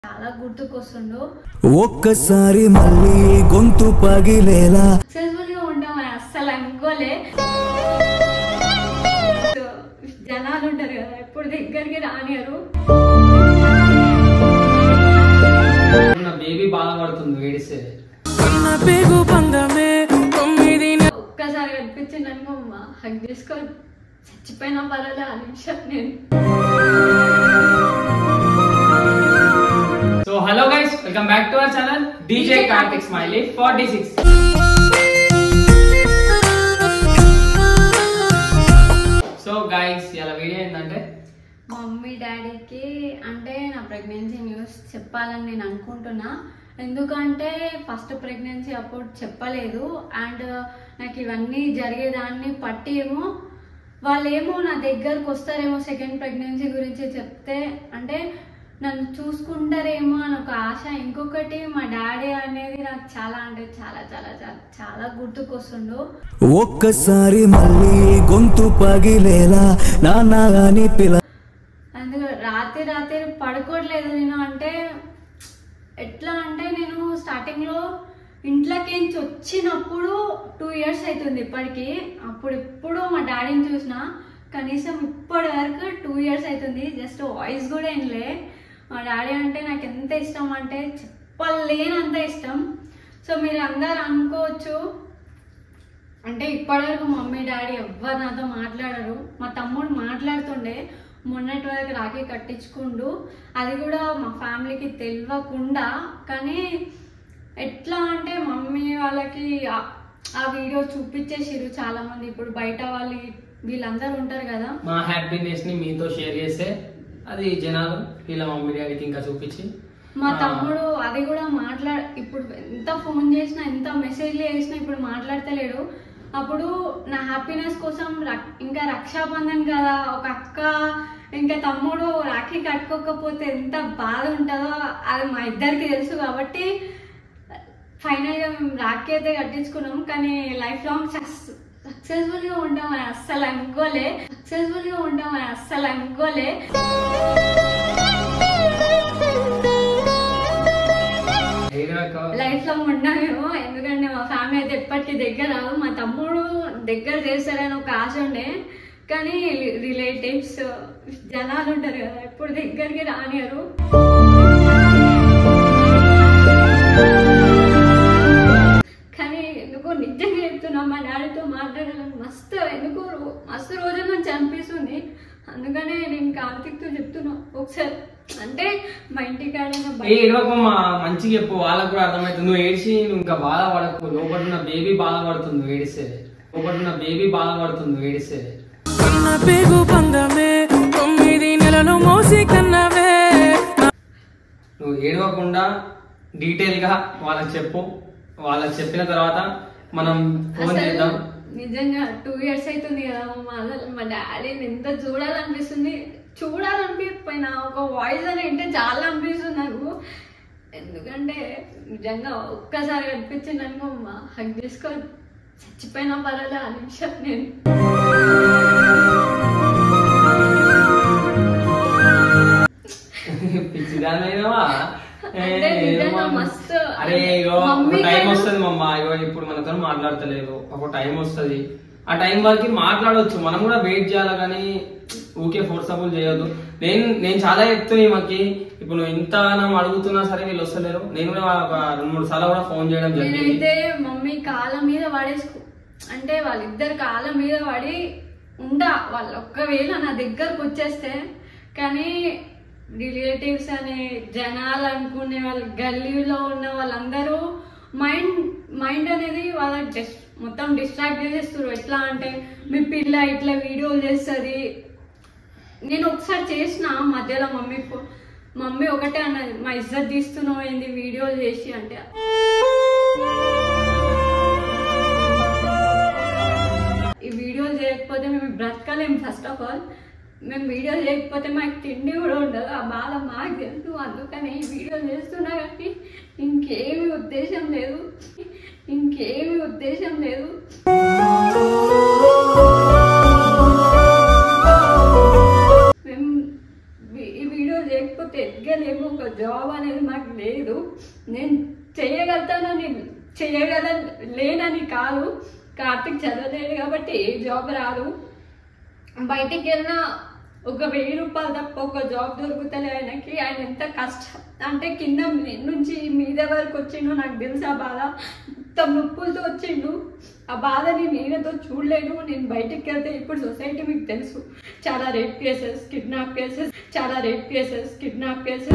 చాలా గుర్తుకొస్తుండు. ఒక్కసారి మళ్ళీ గొంతు పగిలేలా సక్సెస్ఫుల్ గా ఉంటామని అస్సలు అనుకోలే. జనాలు ఉంటారు కదా, ఎప్పుడు దగ్గరికి రానియరు. బేబీ బాధపడుతుంది వేడిస్తే. ఒక్కసారి కనిపించిందనుకో హగ్ చేసుకొని చచ్చిపోయినా పర్వాలే ఆ నిమిషం నేను. So hello guys, welcome back to our channel DJ Karthik Smiley 46. So guys, ఇలా వీడియో ఏంటంటే మమ్మీ డాడీకి అంటే నా ప్రెగ్నెన్సీ న్యూస్ చెప్పాలని నేను అనుకుంటున్నా. ఎందుకంటే ఫస్ట్ ప్రెగ్నెన్సీ అప్పుడు చెప్పలేదు, అండ్ నాకు ఇవన్నీ జరిగేదాన్ని పట్టి ఏమో వాళ్ళేమో నా దగ్గరకు వస్తారేమో సెకండ్ ప్రెగ్నెన్సీ గురించి చెప్తే, అంటే నన్ను చూసుకుంటారేమో అని ఒక ఆశ. ఇంకొకటి మా డాడీ అనేది నాకు చాలా అంటే చాలా చాలా చాలా చాలా గుర్తుకొస్తుండు. ఒక్కసారి మళ్ళీ గొంతు పగిలేలా నాన్న అని పిల్ల. అందుకు రాత్రి రాత్రి పడుకోవట్లేదు నేను. అంటే ఎట్లా అంటే నేను స్టార్టింగ్లో ఇంట్లోకి వచ్చినప్పుడు 2 years అవుతుంది ఇప్పటికి. అప్పుడు ఎప్పుడు మా డాడీని చూసిన కనీసం ఇప్పటి వరకు 2 years అవుతుంది. జస్ట్ వాయిస్ కూడా వినలే. మా డాడీ అంటే నాకు ఎంత ఇష్టం అంటే చెప్పలేనంత ఇష్టం. సో మీరు అందరు అనుకోవచ్చు అంటే ఇప్పటివరకు మమ్మీ డాడీ ఎవ్వరు నాతో మాట్లాడరు. మా తమ్ముడు మాట్లాడుతుండే, మొన్నటి వరకు రాఖీ కట్టించుకుండు, అది కూడా మా ఫ్యామిలీకి తెలియకుండా. కానీ ఎట్లా అంటే మమ్మీ వాళ్ళకి ఆ వీడియో చూపించేసిరు చాలా మంది. ఇప్పుడు బయట వాళ్ళు వీళ్ళందరూ ఉంటారు కదా, మా హ్యాపీనెస్ ని మీతో షేర్ చేస్తే అది జనాలు వీళ్ళ మమ్మీ డాడీకి ఇంకా చూపించి. మా తమ్ముడు అది కూడా ఇప్పుడు ఎంత ఫోన్ చేసినా ఎంత మెసేజ్లు చేసినా ఇప్పుడు మాట్లాడతలేడు. అప్పుడు నా హ్యాపీనెస్ కోసం ఇంకా రక్షాబంధన్ కదా, ఒక అక్క ఇంకా తమ్ముడు రాఖీ కట్టుకోకపోతే ఎంత బాధ ఉంటుందో అది మా ఇద్దరికి తెలుసు. కాబట్టి ఫైనల్గా మేము రాఖీ అయితే కట్టించుకున్నాం. కానీ లైఫ్ లాంగ్ సక్సెస్ఫుల్గా ఉంటామని అస్సలు అనుకోలే. లైఫ్ లాంగ్ ఉన్నామేమో. ఎందుకంటే మా ఫ్యామిలీ అయితే ఎప్పటికీ దగ్గర రాదు. మా తమ్ముడు దగ్గర చేస్తారని ఒక ఆశ ఉండే, కానీ రిలేటివ్స్ జనాలు ఉంటారు కదా, ఎప్పుడు దగ్గరికి రానియరు. కానీ ఎందుకో నిజంగా చెప్తున్నా, మా డాడీతో మాట్లాడాలని మస్తు రోజుల నుంచి అనిపిస్తుంది. అందుకనే నేను కార్తిక్తో చెప్తున్నా ఒకసారి, అంటే మా ఇంటికాడ మంచిగా చెప్పు, వాళ్ళకు కూడా అర్థమవుతుంది. నువ్వు ఏడ్చి నువ్వు ఇంకా బాధపడకు. లోపల బేబీ బాధపడుతుంది వేడిస్తే. నువ్వు ఏడవకుండా డీటెయిల్ గా వాళ్ళకి చెప్పు. వాళ్ళకి చెప్పిన తర్వాత మనం ఫోన్ చేద్దాం. నిజంగా 2 years అవుతుంది కదా, మా డాడీని ఎంత చూడాలనిపించకపోయినా ఒక వాయిస్ అని అంటే చాలా అనిపిస్తుంది నాకు. ఎందుకంటే నిజంగా ఒక్కసారి కనిపించింది అనుకో హగ్ చేసుకొని చచ్చిపోయినా పర్వాలే ఆ నిమిషం నేను. పిచ్చిదానైనావా? అరే టైం వస్తుంది మమ్మ, ఇప్పుడు మనతో మాట్లాడతలేదు. ఒక టైం వస్తుంది, ఆ టైం వరకు మాట్లాడవచ్చు. మనం కూడా వెయిట్ చేయాలి, కానీ ఊకే ఫోర్సబుల్ చేయొద్దు. నేను చాలా చెప్తున్నా ఈమెకి. ఇప్పుడు నువ్వు ఇంత అడుగుతున్నా సరే వీళ్ళు వస్తలేరు. నేను కూడా 2-3 సార్లు కూడా ఫోన్ చేయడం జరిగింది. నేనైతే మమ్మీ కాళ్ళ మీద అంటే వాళ్ళిద్దరు కాళ్ళ మీద పడి వాళ్ళు ఒక్కవేళ నా దగ్గరకు వచ్చేస్తే. కానీ రిలేటివ్స్ అనే జనాలు అనుకునే వాళ్ళు, గల్లీలో ఉన్న వాళ్ళందరూ మైండ్ అనేది వాళ్ళ మొత్తం డిస్ట్రాక్ట్ చేసేస్తారు. ఎట్లా అంటే మీ పిల్ల ఇట్లా వీడియోలు చేస్తుంది. నేను ఒకసారి చేసిన మధ్యలో మమ్మీ ఒకటే అన్నది, మా ఇజ్జత్ తీస్తున్నావు ఏంది వీడియోలు చేసి అంటే. ఈ వీడియోలు చేయకపోతే మేము బ్రతకలేము. ఫస్ట్ ఆఫ్ ఆల్ మేము వీడియోలు చేయకపోతే మాకు తిండి కూడా ఉండదు. ఆ బాధ మాకు తెలుసు. అందుకని ఈ వీడియోలు చేస్తున్నా కానీ ఇంకేమి ఉద్దేశం లేదు. మేము ఈ వీడియోలు లేకపోతే ఎదగలేము, ఒక జాబ్ అనేది మాకు లేదు. నేను చేయగలుగుతానని లేనని కాదు, కార్తిక్ చదవలేడు కాబట్టి ఏ జాబ్ రాదు. బయటికి వెళ్ళినా ఒక 1000 రూపాయలు తప్ప ఒక జాబ్ దొరుకుతలే ఆయనకి. ఆయన ఎంత కష్టం అంటే కింద నుంచి మీద వరకు వచ్చిండు, నాకు తెలుసు ఆ బాధ. మొత్తం నొప్పులతో వచ్చిండు, ఆ బాధని నేనతో చూడలేను. నేను బయటికి వెళ్తే ఇప్పుడు సొసైటీ మీకు తెలుసు, చాలా రేప్ కేసెస్, కిడ్నాప్ కేసెస్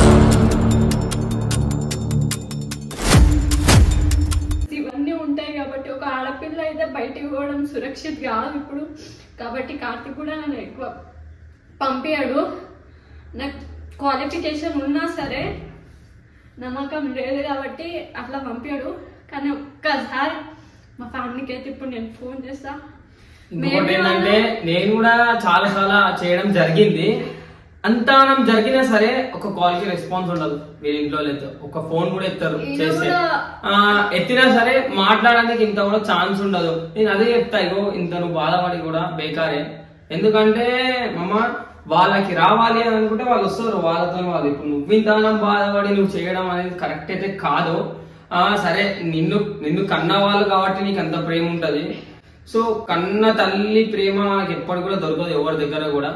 ఇవన్నీ ఉంటాయి. కాబట్టి ఒక ఆడపిల్ల అయితే బయటికి పోవడం సురక్షిత్ కాదు ఇప్పుడు. కాబట్టి కార్తిక్ కూడా నన్ను ఎక్కువ పంపించాడు. నాకు క్వాలిఫికేషన్ ఉన్నా సరే నమ్మకం లేదు కాబట్టి అట్లా పంపాడు. కానీ ఒక్కసారి మా ఫ్యామిలీకి అయితే ఇప్పుడు నేను ఫోన్ చేస్తా. ఇంకొకటి ఏంటంటే నేను కూడా చాలా చేయడం జరిగింది. అంతా జరిగినా సరే ఒక కాల్ కి రెస్పాన్స్ ఉండదు. వీళ్ళ ఇంట్లో అయితే ఒక ఫోన్ కూడా ఎత్తారు, చేస్తే ఎత్తినా సరే మాట్లాడడానికి ఇంత కూడా ఛాన్స్ ఉండదు. నేను అదే చెప్తా, ఇగో ఇంత నువ్వు బాధపడి కూడా బేకారే. ఎందుకంటే మమ్మ వాళ్ళకి రావాలి అని అనుకుంటే వాళ్ళు వస్తారు, వాళ్ళతో వాళ్ళు. ఇప్పుడు నువ్వు ఇంతనం బాధపడి నువ్వు చేయడం అనేది కరెక్ట్ అయితే కాదు. సరే నిన్ను కన్న వాళ్ళు కాబట్టి నీకు అంత ప్రేమ ఉంటది. సో కన్న తల్లి ప్రేమ నాకు ఎప్పటి కూడా దొరకదు ఎవరి దగ్గర కూడా.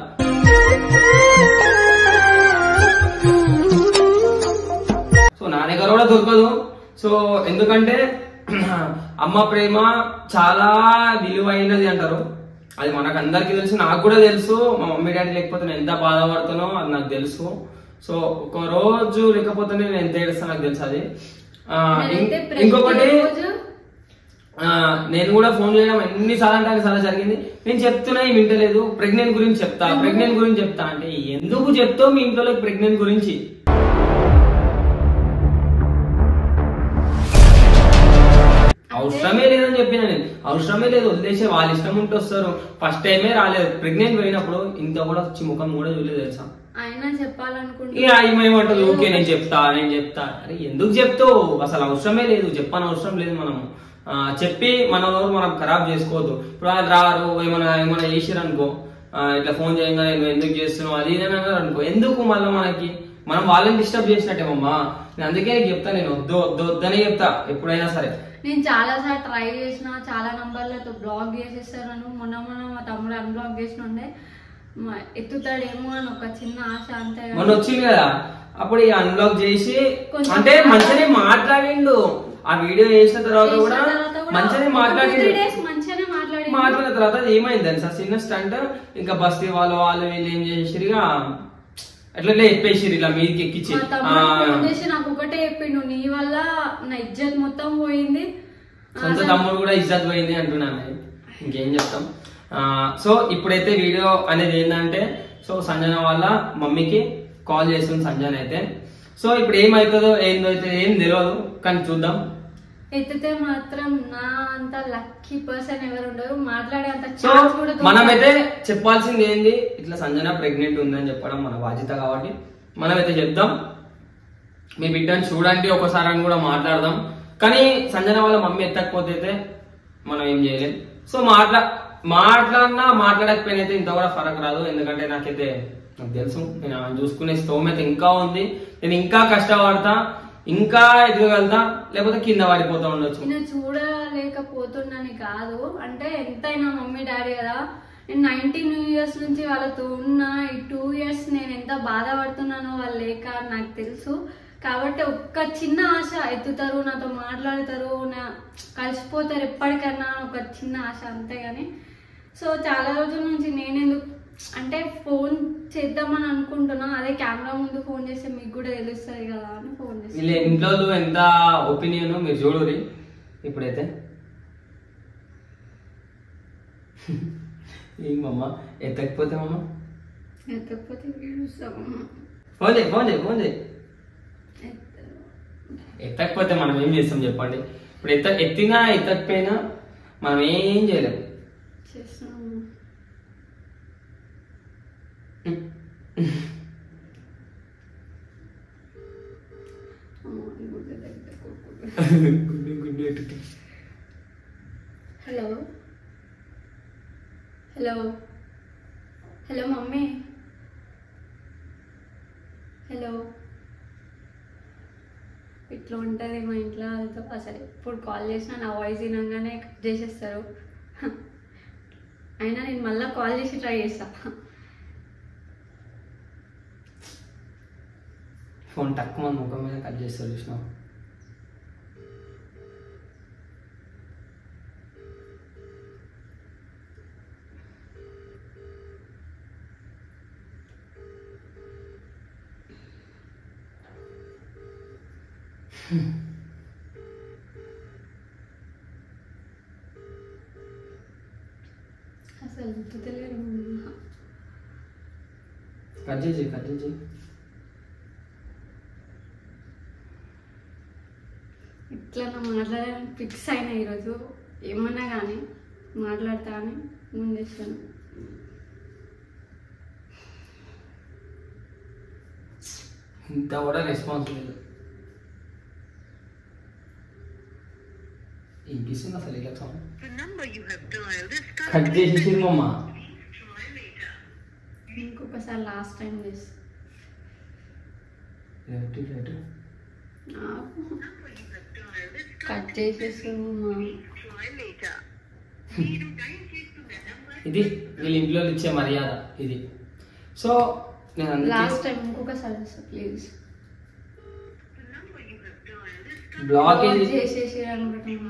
సో నా దగ్గర కూడా దొరకదు. సో ఎందుకంటే అమ్మ ప్రేమ చాలా విలువైనది అంటారు. అది మనకు అందరికి తెలుసు, నాకు కూడా తెలుసు. మా మమ్మీ డాడీ లేకపోతే నేను ఎంత బాధపడుతానో అది నాకు తెలుసు. సో ఒక రోజు లేకపోతే నేను ఎంత ఏడుస్తాను నాకు తెలుసు అది. ఇంకొకటి నేను కూడా ఫోన్ చేయడం ఎన్నిసార్లు అంటే అన్నిసార్లు జరిగింది. నేను చెప్తున్నా ఈ వింటలేదు. ప్రెగ్నెంట్ గురించి చెప్తా అంటే ఎందుకు చెప్తావు మీ ఇంట్లో ప్రెగ్నెంట్ గురించి? అవసరమే లేదని చెప్పిన నేను. అవసరమే లేదు, వదిలేసే, వాళ్ళ ఇష్టం ఉంటే వస్తారు. ఫస్ట్ టైమే రాలేదు, ప్రెగ్నెంట్ పోయినప్పుడు ఇంత కూడా వచ్చి ముఖం కూడా చూడలేదు తెలుసా. ఏమంటది, ఓకే నేను చెప్తా. అరే ఎందుకు చెప్తావు? అసలు అవసరమే లేదు, అవసరం లేదు. మనం చెప్పి మనం ఖరాబ్ చేసుకోవద్దు. ఇప్పుడు వాళ్ళు రారు, ఏమైనా చేసిరు అనుకో, ఇట్లా ఫోన్ చేయగానే నువ్వు ఎందుకు చేస్తున్నావు అది ఇది అన్నారు అనుకో, ఎందుకు మళ్ళీ మనం వాళ్ళని డిస్టర్బ్ చేసినట్టేమమ్మా. నేను అందుకే చెప్తా, నేను వద్దనే చెప్తా ఎప్పుడైనా సరే. నేను చాలా సార్లు ట్రై చేసిన, చాలా నంబర్లతో బ్లాక్ చేసేస్తాను. మొన్న మా తమ్ముడు అన్బ్లాక్ చేసిన ఉండే, ఎత్తుతాడేమో అని ఒక చిన్న ఆశ అంతే. మొన్న వచ్చింది కదా, అప్పుడు అన్బ్లాక్ చేసి అంటే మంచిగానే మాట్లాడిండు. ఆ వీడియో చేసిన తర్వాత కూడా మంచిగానే మాట్లాడిన తర్వాత ఏమైంది తెలుసా, చిన్న స్టంట్. ఇంకా బస్తీ వాళ్ళు వీళ్ళు ఏం చేసిరిగా అట్లా చెప్పేసిరు, ఇలా మీదకి ఎక్కించి. నాకు ఒకటే చెప్పిండు, నీ వల్ల నా ఇజ్జత్ మొత్తం పోయింది, సొంత తమ్ముడు కూడా ఇజ్జత్ పోయింది అంటున్నాను. ఇంకేం చెప్తాం. సో ఇప్పుడైతే వీడియో అనేది ఏంటంటే, సో సంజన వాళ్ళ మమ్మీకి కాల్ చేస్తుంది సంజన అయితే. సో ఇప్పుడు ఏమవుతుందో ఏందో అయితే ఏం తెలియదు, కానీ చూద్దాం. ఎత్తితే మాత్రం నా అంత లక్కీ పర్సన్ ఎవరు ఉండరు, మాట్లాడే అంత. సో మనమైతే చెప్పాల్సింది ఏంది, ఇట్లా సంజన ప్రెగ్నెంట్ ఉందని చెప్పడం మన బాధ్యత కాబట్టి మనమైతే చెప్దాం. మీ బిడ్డను చూడండి ఒకసారి అని కూడా మాట్లాడదాం. కానీ సంజన వాళ్ళ మమ్మీ ఎత్తకపోతే అయితే మనం ఏం చేయలేం. సో మాట్లాడకపోయినా అయితే ఇంత కూడా ఫరక్ రాదు. ఎందుకంటే నాకు తెలుసు, నేను ఆమెను చూసుకునే స్తోమత ఇంకా ఉంది. నేను ఇంకా కష్టపడతా, ఇంకా ఎదుగలుగుతా, లేకపోతే కింద పడిపోతా ఉండొచ్చు. నేను చూడలేకపోతున్నాను కాదు, అంటే ఎంతైనా మమ్మీ డాడీ కదా. నేను 19 years నుంచి వాళ్ళతో ఉన్న, ఈ 2 years నేను ఎంత బాధపడుతున్నానో వాళ్ళు లేక నాకు తెలుసు. కాబట్టి ఒక్క చిన్న ఆశ, ఎత్తుతారు, నాతో మాట్లాడతారు, కలిసిపోతారు ఎప్పటికన్నా, ఒక చిన్న ఆశ అంతేగాని. సో చాలా రోజుల నుంచి నేనెందుకు అంటే ఫోన్ చేద్దామని అనుకుంటున్నా, అదే కెమెరా ముందు ఫోన్ చేస్తే మీకు కూడా తెలుస్తుంది కదా అని ఫోన్ చేస్తాను. ఇంట్లో ఎంత ఒపీనియన్ మీరు చూడరి. ఇప్పుడైతే ఏమమ్మా ఎత్తకపోతే ఫోన్ చేయి. ఎత్తకపోతే మనం ఏం చేస్తాం చెప్పండి. ఇప్పుడు ఎత్తినా ఎత్తకపోయినా మనం ఏం చేయలేం. హలో మమ్మీ, ఇట్లా ఉంటుంది మా ఇంట్లో వాళ్ళతో. అసలు ఎప్పుడు కాల్ చేసినా నా వాయిస్ వినగానే కట్ చేసేస్తారు. అయినా నేను మళ్ళీ కాల్ చేసి ట్రై చేస్తా. ఫోన్ తక్కువ మంది ముఖం మీద కట్ చేస్తారు చూసినావు. అసలు గుర్తులేరు. కట్ చేసి ఇట్లా నా మాట్లాడాలని ఫిక్స్ అయినా ఈరోజు. ఏమన్నా కానీ మాట్లాడతా అని ముందేస్తాను. ఇంత కూడా రెస్పాన్స్ లేదు. ఇంపిస్తుంది అసలు ఇలా సౌండ్. కట్ చేసేసి మమ్మ. ఇంకొకసారి లాస్ట్ టైం చేసి కట్ చేసేస్తాను. ఇది వీళ్ళ ఇంట్లో ఇచ్చే మర్యాద ఇది. సో నేను లాస్ట్ టైం ఇంకొకసారి ప్లీజ్. బ్లాకేజ్ చేసేసారు.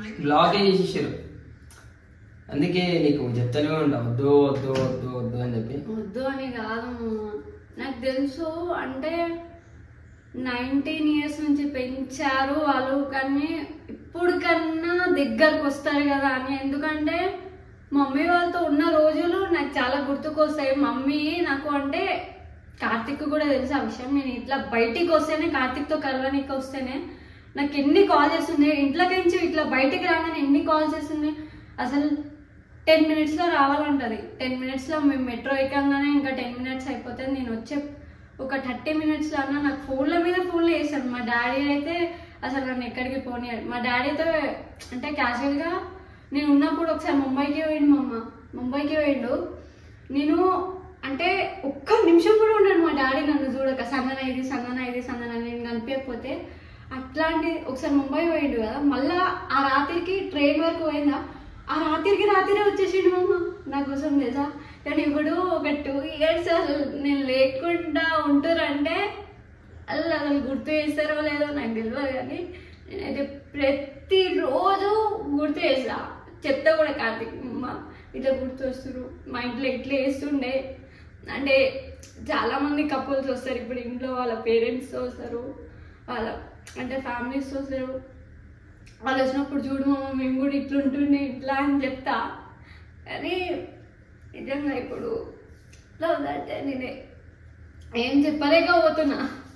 అందుకే నీకు చెప్తానే ఉంటా వద్దు వద్దు వద్దు వద్దు అని చెప్పి. వద్దు అని కాదు, నాకు తెలుసు. అంటే 19 years నుంచి పెంచారు వాళ్ళు, కానీ ఇప్పుడు కన్నా దగ్గరకు వస్తారు కదా అని. ఎందుకంటే మమ్మీ వాళ్ళతో ఉన్న రోజులు నాకు చాలా గుర్తుకొస్తాయి. మమ్మీ నాకు అంటే కార్తిక్ కూడా తెలుసు ఆ విషయం. నేను ఇట్లా బయటికి వస్తేనే, కార్తిక్తో కలవడానికి వస్తేనే నాకు ఎన్ని కాల్ చేస్తుంది. ఇంట్లోకి నుంచి ఇట్లా బయటికి రాగానే ఎన్ని కాల్ చేస్తుంది. అసలు 10 minutesలో రావాలంటది. 10 minutesలో మేము మెట్రో ఎక్కగానే ఇంకా 10 minutes అయిపోతుంది. నేను వచ్చే ఒక 30 minutesలో అన్నా నాకు ఫోన్ల మీద ఫోన్లు చేశాను. మా డాడీ అయితే అసలు నన్ను ఎక్కడికి పోనీయాడు. మా డాడీతో అంటే క్యాజువల్గా నేను ఉన్నప్పుడు ఒకసారి ముంబైకి పోయిండు. నేను అంటే ఒక్క నిమిషం కూడా ఉన్నాడు మా డాడీ నన్ను చూడక. సందన నేను కనిపించకపోతే. అట్లాంటి ఒకసారి ముంబై పోయిండు కదా, మళ్ళా ఆ రాత్రికి ట్రైన్ వరకు పోయిందా, ఆ రాత్రి వచ్చేసిండు మమ్మ నా కోసం తెలుసా. కానీ ఇప్పుడు ఒక 2 years అసలు నేను లేకుండా ఉంటారంటే అసలు గుర్తు చేస్తారో లేదో నాకు తెలియదు. కానీ నేనైతే ప్రతిరోజు గుర్తు చేస్తా. చెప్తా కూడా కార్తిక్ అమ్మ ఇట్లా గుర్తు వస్తారు, మా ఇంట్లో ఇట్లా వేస్తుండే. అంటే చాలామంది కపుల్స్ వస్తారు ఇప్పుడు ఇంట్లో, వాళ్ళ పేరెంట్స్తో వస్తారు, వాళ్ళ అంటే ఫ్యామిలీస్తో వస్తారు. వాళ్ళు వచ్చినప్పుడు చూడు మామ మేము కూడా ఇట్లుంటుండే ఇట్లా అని చెప్తా. కానీ నిజంగా ఇప్పుడు ఇట్లా ఉందంటే నేనే ఏం చెప్పలేకపోతున్నా.